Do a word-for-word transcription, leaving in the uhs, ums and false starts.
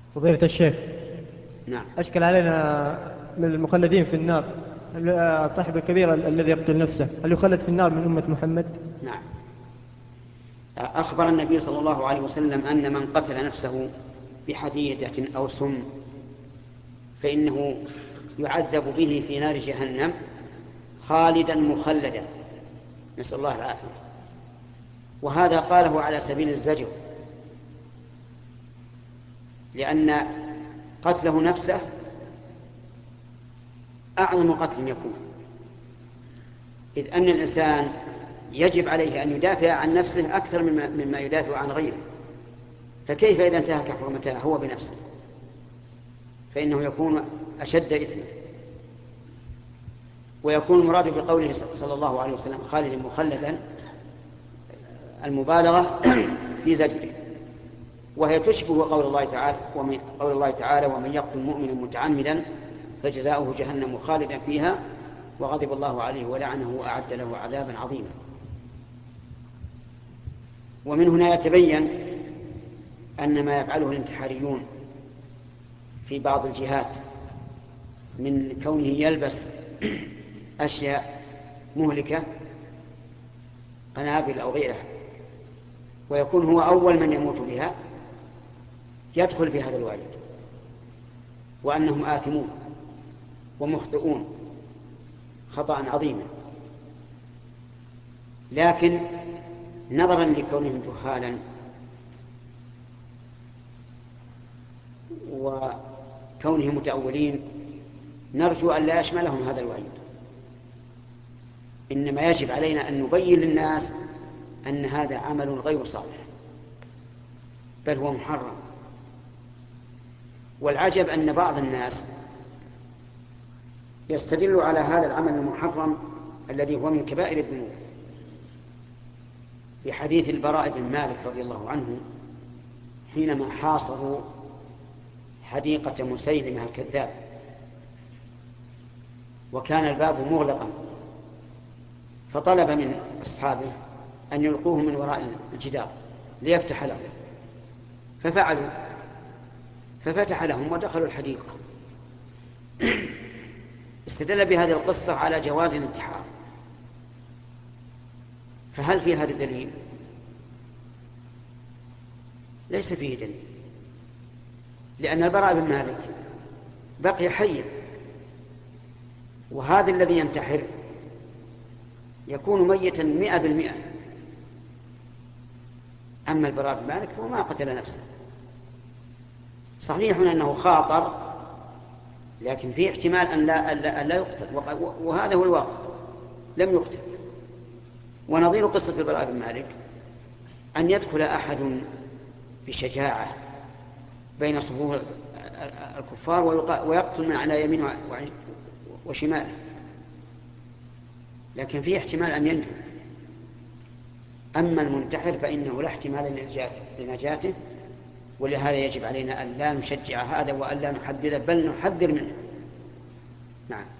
فضيلة الشيخ، نعم. أشكل علينا من المخلدين في النار صاحب الكبير الذي يقتل نفسه، هل يخلد في النار من أمة محمد؟ نعم. أخبر النبي صلى الله عليه وسلم أن من قتل نفسه بحديدة أو سم فإنه يعذب به في نار جهنم خالدا مخلدا، نسأل الله العافية. وهذا قاله على سبيل الزجر، لأن قتله نفسه أعظم قتل يكون، إذ أن الإنسان يجب عليه أن يدافع عن نفسه أكثر مما يدافع عن غيره، فكيف إذا انتهك حرمتها هو بنفسه؟ فإنه يكون أشد إثما. ويكون المراد بقوله صلى الله عليه وسلم خالدا مخلدا المبالغة في زجره، وهي تشبه قول الله تعالى ومن قول الله تعالى ومن يقتل مؤمنا متعمدا فجزاؤه جهنم خالدا فيها وغضب الله عليه ولعنه وأعد له عذابا عظيما. ومن هنا يتبين أن ما يفعله الانتحاريون في بعض الجهات من كونه يلبس أشياء مهلكة قنابل أو غيرها ويكون هو أول من يموت بها يدخل في هذا الوعيد، وأنهم آثمون ومخطئون خطأ عظيما. لكن نظرا لكونهم جهالا وكونهم متأولين نرجو أن لا يشملهم هذا الوعيد، إنما يجب علينا أن نبين للناس أن هذا عمل غير صالح بل هو محرم. والعجب أن بعض الناس يستدل على هذا العمل المحرم الذي هو من كبائر الذنوب بحديث البراء بن مالك رضي الله عنه حينما حاصروا حديقة مسيلمة الكذاب وكان الباب مغلقا، فطلب من أصحابه أن يلقوه من وراء الجدار ليفتح لهم، ففعلوا ففتح لهم ودخلوا الحديقة. استدل بهذه القصة على جواز الانتحار، فهل في هذا دليل؟ ليس فيه دليل، لأن البراء بن مالك بقي حيا، وهذا الذي ينتحر يكون ميتا مئة بالمئة. أما البراء بن مالك فهو ما قتل نفسه. صحيح أنه خاطر، لكن فيه احتمال أن لا, أن لا يقتل، وهذا هو الواقع، لم يقتل. ونظير قصة البراء بن مالك أن يدخل أحد بشجاعة بين صفوف الكفار ويقتل من على يمينه وشماله، لكن فيه احتمال أن ينجو. أما المنتحر فإنه لا احتمال لنجاته، ولهذا يجب علينا أن لا نشجع هذا وأن لا نحدده بل نحذر منه. نعم.